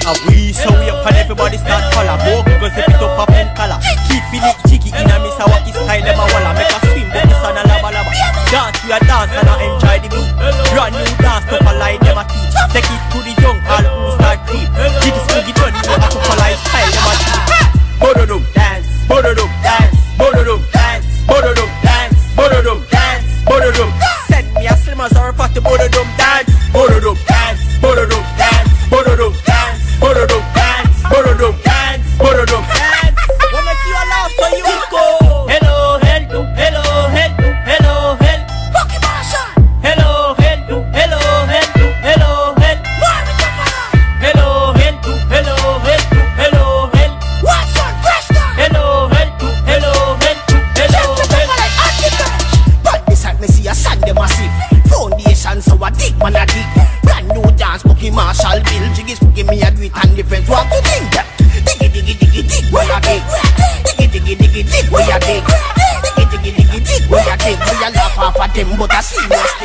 And we so we up and everybody start color. Both because if it up and color. Keep it jiggy in a Mr. Wacky style. Them a walla make a swim. Then the sun a lava lava. Dance we a dance and a enjoy the beat. Brand new dance to a line them a teach. Take it to the young all who start creep. Jiggy spooky done you a to a line style them a teach. Bododum dance, bododum dance, bododum dance, bododum dance, bododum dance, bododum. Send me a slim as or fat bododum dance, bododum dance, bododum dance, bododum dance, bododum dance, bododum dance, bododum dance. What make you allow so you go? Hello, hello, hello, hello, hello, hello. Bucky Marshall. Hello, hello, hello, hello, hello, hello. Hello, hello, hello, hello, hello, hello. What's on Preston? Hello, hello, hello, hello, hello, hello. But this time me see a Sunday massive foundation, so I dig man a dig. Brand new dance, Bucky Marshall Bill. Jiggy spooky me a do it and different. What to think? Diggy diggy diggy dig where you dig. Diggy diggy diggy dig where you dig. Diggy diggy diggy dig where you dig. We a laugh off of them, but I see you.